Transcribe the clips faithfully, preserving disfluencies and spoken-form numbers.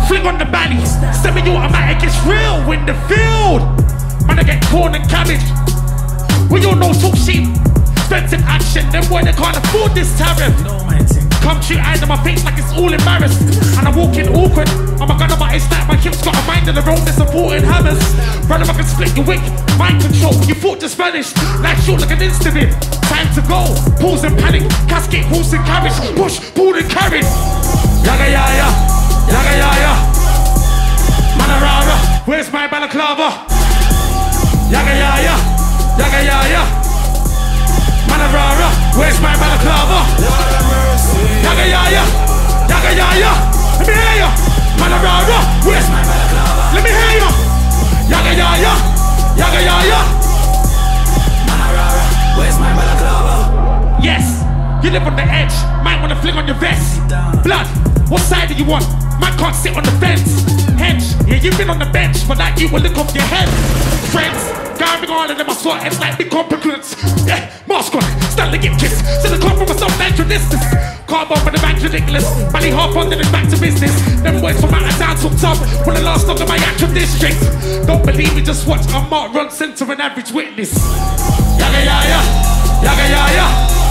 fling on the belly. Semi-automatic, it's real in the field. Man, I get corn and cabbage. We all know talk sheep. Expensive action, them boy they can't afford this tariff. Come shoot eyes on my face like it's all embarrassed. And I'm walking awkward. I'm a gun on my ace like my hips got a mind of their own, they're supporting hammers. Brother, I can split your wig. Mind control, you fought the Spanish. Like short like an insta-bid. Time to go, pause and panic. Casket, horse and carriage. Push, pull and carry. Yaga yaya, yaga yaya. Manarara, where's my balaclava? Yaga yaya, yaga yaya. Manarara, where's my balaclava? Yaga yaya, yaga yaya. Let me hear ya. Manarara, where's my balaclava? Let me hear ya. Yaga yaya, yaga yaya. Manarara, where's my balaclava? Yes, you live on the edge. Might wanna fling on your vest. Blood, what side do you want? Man can't sit on the fence. Hench, yeah, you've been on the bench, but like you will look off your head. Friends, going on and then my sweat, it's like big compliments. Yeah, mask on, stand to get kissed. So the come from a some natural distance. Can't bump for the bank's ridiculous. Money half on, then it's back to business. Them boys from out of town took top when the last dog of my actual district. Don't believe me, just watch. I'm Mark Ronson to an average witness. Yaga yaya, yaga yaya.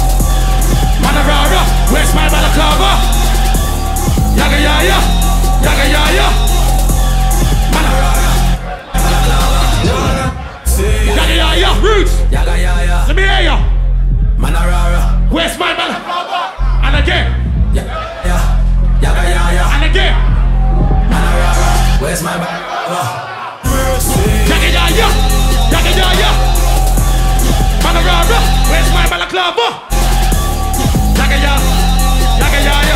Manarara, where's my balaclava? Yaga yaya, yaga yaya. Manarara, balaclava. Yaga yaya, roots. Yaga yaya. Let me hear ya. Manarara, where's my balaclava? And again. Yaga yaga yaya. And again. Manarara, where's my balaclava? Yaga yaya, yaga yaya. Manarara, where's my balaclava? Yaga yaya, yaga yaya.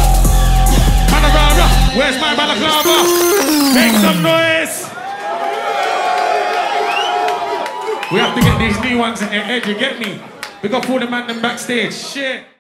Manarara, where's my balaclava? Make some noise. We have to get these new ones in their head, you get me? We got all the man them backstage, shit.